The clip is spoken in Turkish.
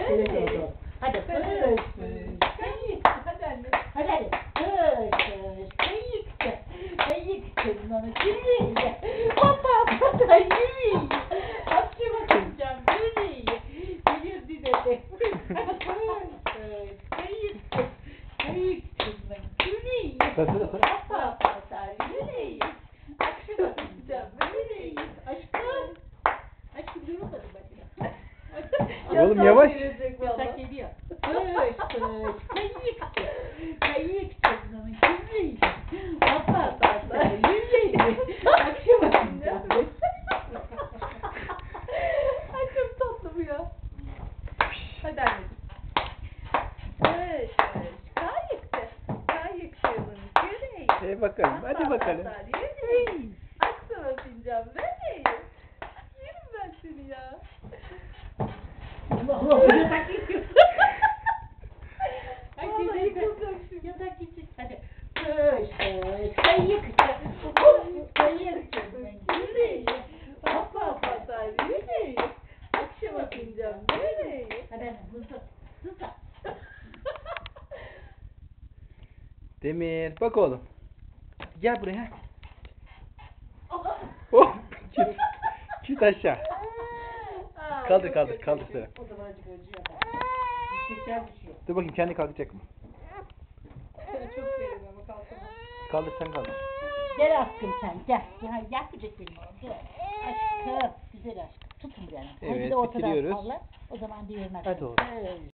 Evet oldu. Hadi fış fış. Kayık. Hadi anne. Hadi fış fış. Kayık. Kayık onu yürüyor. Hoppa hoppa yürüyor. Akşam bakacağım yürüyor. Yürüyor dedi. Fış fış. Kayık. Kayık yürüyor. Söyle. Hoppa hoppa yürüyor. Akşam bakacağım yürüyor. Aşkım. Aşkım durmadı bakayım. Oğlum yavaş. Yasak geliyor. Fış fış. Kayık. Kayık canımın yürüyor. Hoppa hoppa yürüyor. Akşam bakacağım. Ay çok tatlı bu ya. Hadi anneciğim. Fış fış. Kayıktı. Kayıkçığımın küreği. Bakalım. Hadi bakalım. Yürüyün. Açsana fincan. Ben yiyeyim. Yerim ben seni ya. Yatak gidiyor. Vallahi yıkılacak şimdi. Yatak gidecek. Hadi. Fış fış. Kayık. Kayık canımın yürüyor. Hoppa hoppa da yürüyün. Akşama fincan. Yürüyün. Hadi anne hızlı. Hızlı. Demir bak oğlum. Gel buraya. Allah. Oh. Git aşağı. Aa, Kaldır yok, kaldır yok, kaldır yok, sıra. yok. O zaman acık acıyor. Yüksekten düşüyor. Dur bakayım kendi kalkacak mı? Seni çok seviyorum ama kalkamam. Kaldır sen kaldır. Gel aşkım sen gel. Gel yapmayacak benim oğlum. Gel. Aşkım. Güzel aşkım. Tutun bir yana. Evet, Hadi de ortadan bitiriyoruz. salla. O zaman diğerine. Hadi oğlum. Evet.